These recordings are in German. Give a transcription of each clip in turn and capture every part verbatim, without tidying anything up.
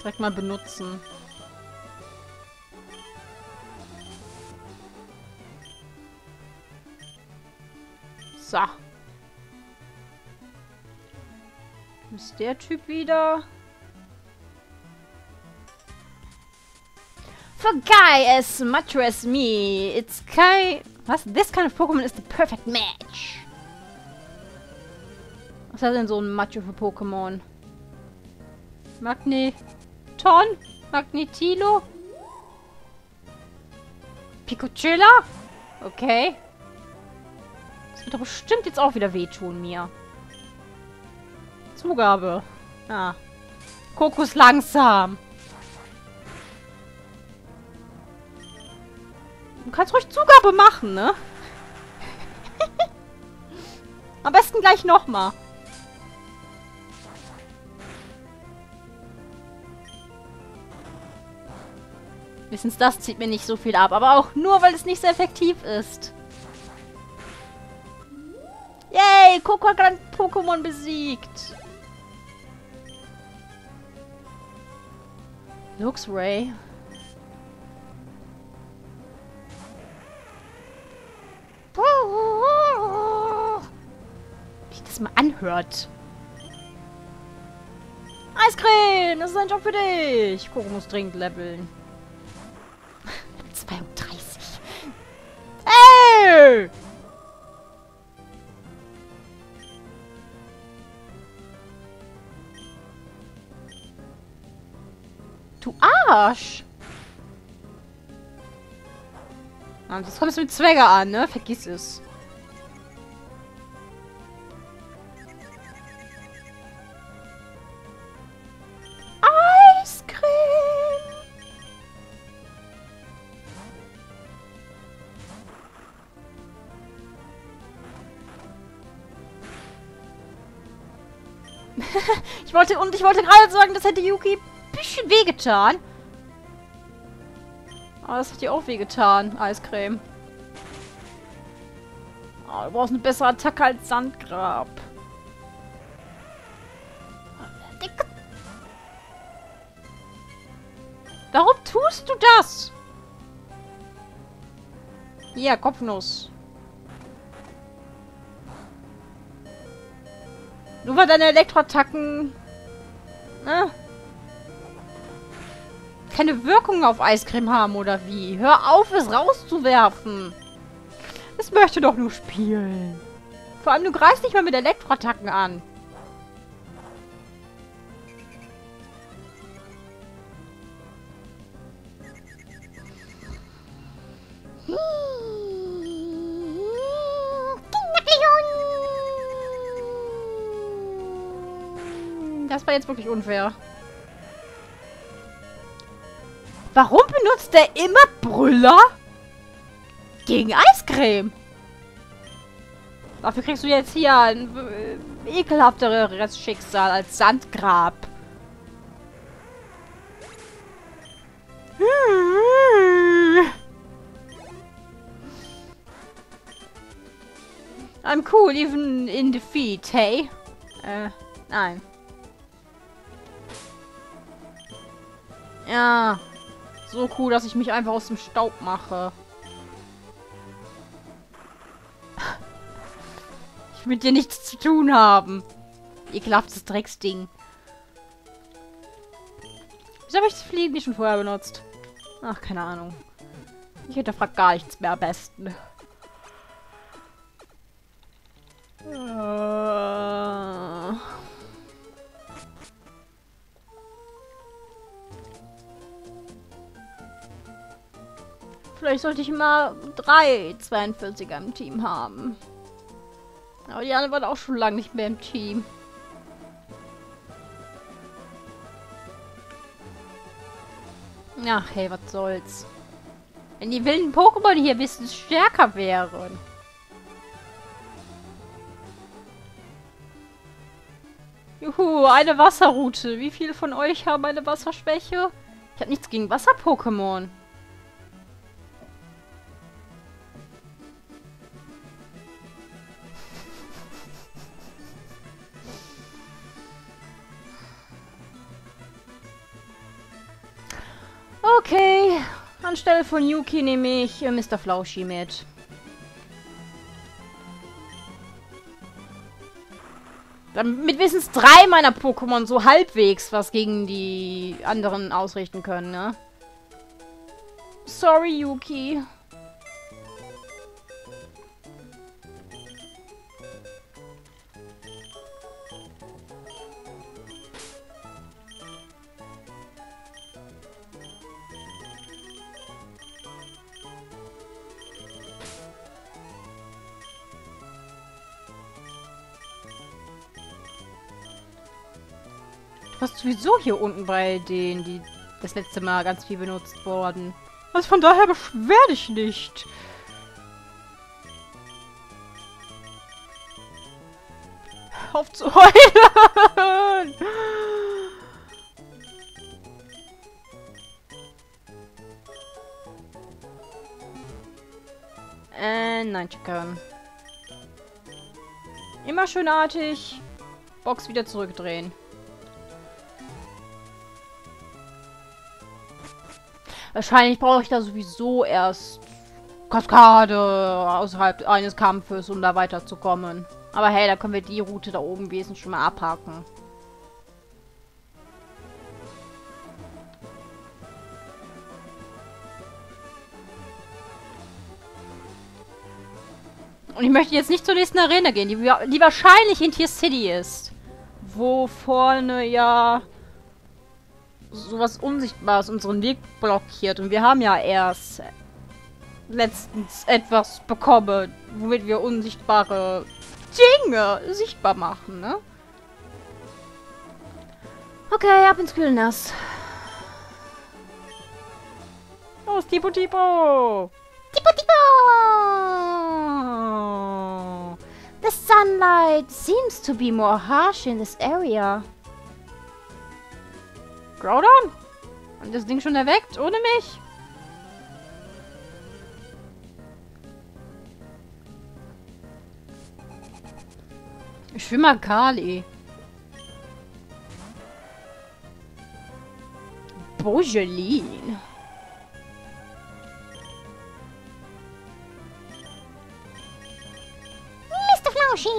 Direkt mal benutzen. So. Ist der Typ wieder? For a guy as mature as me, it's kind... Was? This kind of Pokémon is the perfect match. Was hat denn so ein Macho für Pokémon? Magneton? Magnetilo? Picocilla? Okay. Das wird doch bestimmt jetzt auch wieder wehtun mir. Zugabe. Ah. Kokos langsam. Du kannst ruhig Zugabe machen, ne? Am besten gleich nochmal. Wissens, das zieht mir nicht so viel ab, aber auch nur, weil es nicht so effektiv ist. Yay, Coco hat gerade Pokémon besiegt. Luxray. Wie sich das mal anhört. Eiscreme, das ist ein Job für dich. Coco muss dringend leveln. zweiunddreißig. Hey! Du Arsch! Und jetzt kommst du mit Zwäger an, ne? Vergiss es. Eiscreme! ich wollte, und ich wollte gerade sagen, das hätte Yuki ein bisschen wehgetan. Aber das hat dir auch wehgetan, Eiscreme. Oh, du brauchst eine bessere Attacke als Sandgrab. Warum tust du das? Hier, Kopfnuss. Nur weil deine Elektroattacken... Ne? Keine Wirkung auf Eiscreme haben, oder wie? Hör auf, es rauszuwerfen. Es möchte doch nur spielen. Vor allem, du greifst nicht mal mit Elektroattacken an. Das war jetzt wirklich unfair. Warum benutzt der immer Brüller gegen Eiscreme? Dafür kriegst du jetzt hier ein äh, ekelhafteres Schicksal als Sandgrab. I'm cool, even in defeat, hey? Äh, nein. Ja. So cool, dass ich mich einfach aus dem Staub mache. Ich will mit dir nichts zu tun haben. Ekelhaftes Drecksding. Wieso habe ich das Fliegen nicht schon vorher benutzt? Ach, keine Ahnung. Ich hinterfrage gar nichts mehr am besten. Uh. Vielleicht sollte ich mal drei zweiundvierziger im Team haben. Aber die anderen waren auch schon lange nicht mehr im Team. Ach, hey, was soll's. Wenn die wilden Pokémon hier ein bisschen stärker wären. Juhu, eine Wasserroute. Wie viele von euch haben eine Wasserschwäche? Ich habe nichts gegen Wasser-Pokémon. Okay. Anstelle von Yuki nehme ich äh, Mister Flauschi mit. Damit wenigstens drei meiner Pokémon so halbwegs was gegen die anderen ausrichten können, ne? Sorry, Yuki. Du warst sowieso hier unten bei denen, die das letzte Mal ganz viel benutzt wurden. Also von daher beschwer dich nicht. Auf zu heulen! Äh, nein, Chicken. Immer schönartig. Box wieder zurückdrehen. Wahrscheinlich brauche ich da sowieso erst Kaskade außerhalb eines Kampfes, um da weiterzukommen. Aber hey, da können wir die Route da oben wesentlich schon mal abhaken. Und ich möchte jetzt nicht zur nächsten Arena gehen, die, die wahrscheinlich in Tier City ist. Wo vorne ja sowas Unsichtbares unseren Weg blockiert. Und wir haben ja erst letztens etwas bekommen, womit wir unsichtbare Dinge sichtbar machen, ne? Okay, ab ins Kühlnass. Los, Tipo Tipo! Tipo Tipo! The sunlight seems to be more harsh in this area. Groudon? Und das Ding schon erweckt, ohne mich? Ich will mal Kali. Bogeline. Mister Flauschi.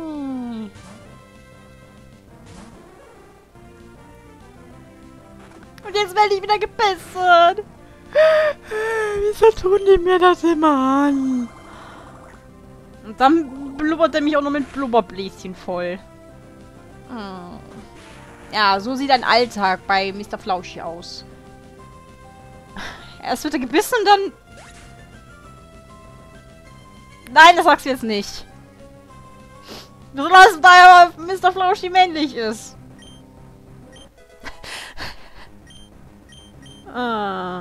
Und jetzt werde ich wieder gebissen. Wieso tun die mir das immer an? Und dann blubbert er mich auch noch mit Blubberbläschen voll. Hm. Ja, so sieht ein Alltag bei Mister Flauschi aus. Erst wird er gebissen, dann... Nein, das sagst du jetzt nicht. Besonders da Mister Flauschi männlich ist. Ah.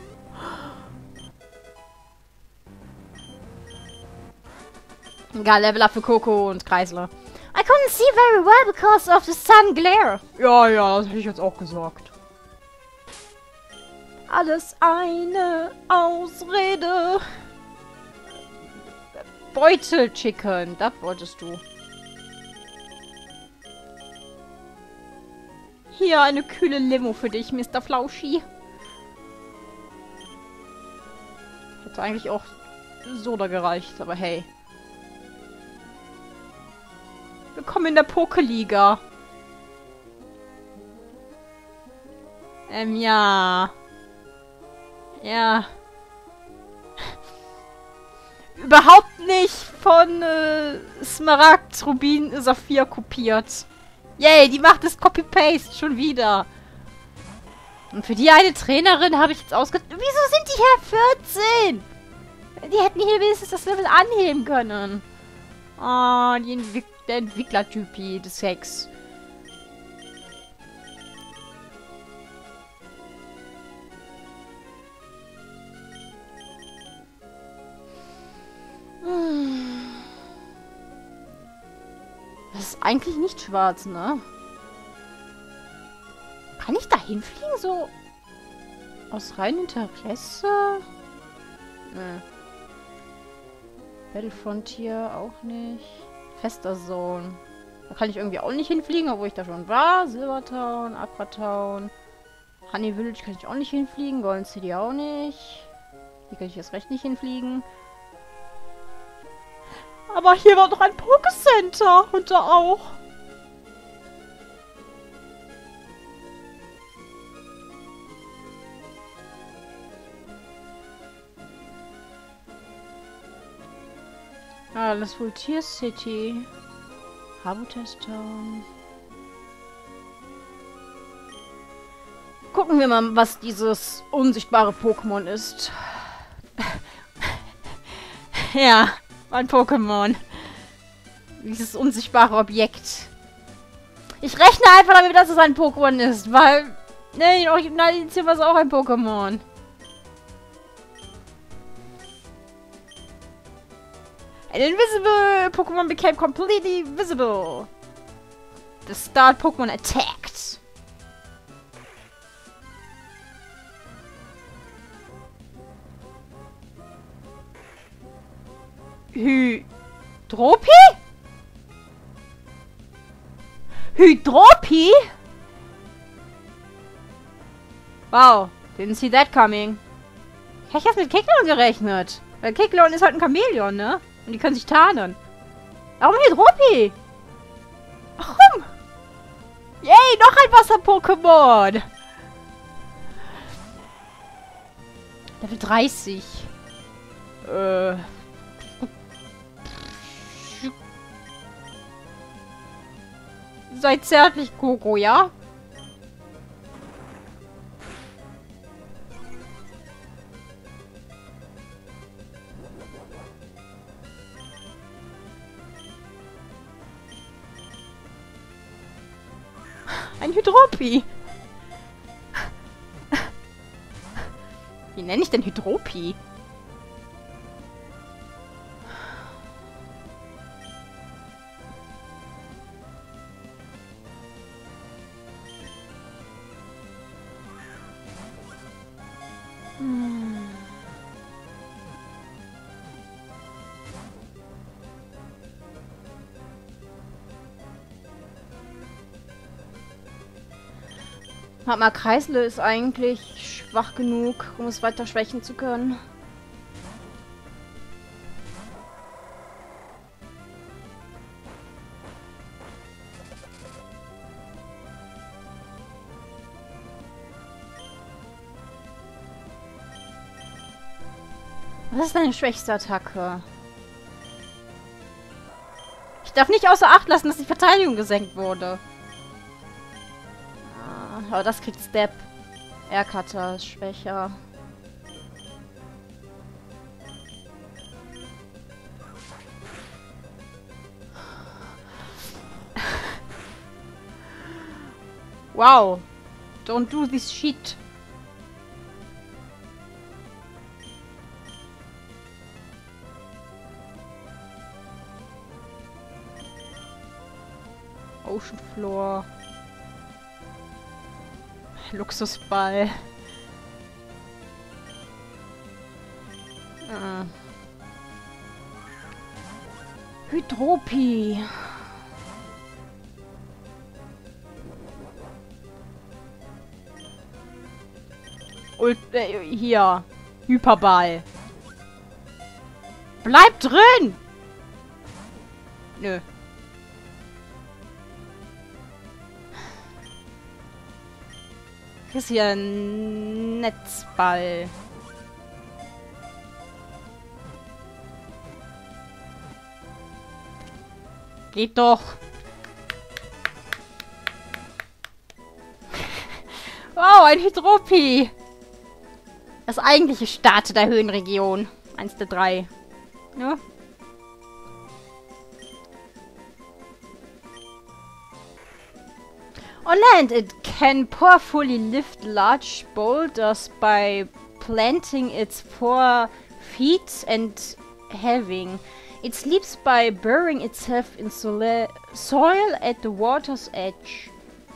Egal, Level up für Coco und Kreisler. I couldn't see very well because of the sun glare. Ja, ja, das hätte ich jetzt auch gesagt. Alles eine Ausrede. Beutel Chicken, das wolltest du. Hier eine kühle Limo für dich, Mister Flauschi. Hätte eigentlich auch Soda gereicht, aber hey. Willkommen in der Pokeliga. Ähm, ja. Ja. Überhaupt nicht von äh, Smaragd, Rubin, Saphir kopiert. Yay, die macht das Copy-Paste schon wieder. Und für die eine Trainerin habe ich jetzt ausge... Wieso sind die hier vierzehn? Die hätten hier wenigstens das Level anheben können. Oh, die Entwick der Entwicklertypi des Sex. Das ist eigentlich nicht schwarz, ne? Kann ich da hinfliegen, so aus reinem Interesse? Ne. Battle Frontier auch nicht. Fester Zone. Da kann ich irgendwie auch nicht hinfliegen, obwohl ich da schon war. Silvertown, Aquatown. Honey Village kann ich auch nicht hinfliegen. Golden City auch nicht. Hier kann ich erst recht nicht hinfliegen. Aber hier war doch ein Pokécenter. Und da auch. Ah, das Voltier City. Habitat Town. Gucken wir mal, was dieses unsichtbare Pokémon ist. Ja, ein Pokémon. Dieses unsichtbare Objekt. Ich rechne einfach damit, dass es ein Pokémon ist, weil... Ne, in Original-Edition war es auch ein Pokémon. An invisible Pokémon became completely visible. The start Pokémon attacked. Hydropi? Hydropi? Wow, didn't see that coming. Ich hätte jetzt mit Kicklon gerechnet. Weil Kicklon ist halt ein Chamäleon, ne? Und die können sich tarnen. Warum Hydropi? Warum? Yay, noch ein Wasser-Pokémon. Level dreißig. Äh... Seid zärtlich, Coco, ja? Ein Hydropi. Wie nenne ich denn Hydropi? Hm. Magma Kreisle ist eigentlich schwach genug, um es weiter schwächen zu können. Was ist deine schwächste Attacke? Ich darf nicht außer Acht lassen, dass die Verteidigung gesenkt wurde. Ah, aber das kriegt Step. Aircutter ist schwächer. Wow. Don't do this shit. Ocean Floor. Luxusball. Ah. Hydropi. Ult äh, hier. Hyperball. Bleib drin! Nö. Das ist hier ein Netzball. Geht doch. Wow, ein Hydropi. Das eigentliche Start der Höhenregion. Eins der drei. Ja. On land, it can powerfully lift large boulders by planting its four feet and having. It sleeps by burying itself in sole soil at the water's edge.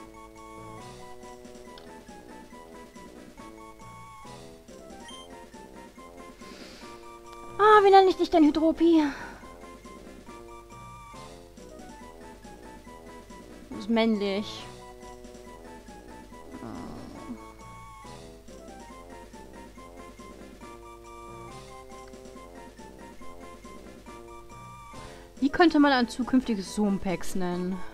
Ah, wie nenne ich dich denn, Hydropi? Du bist männlich. Die könnte man ein zukünftiges Zoom-Packs nennen.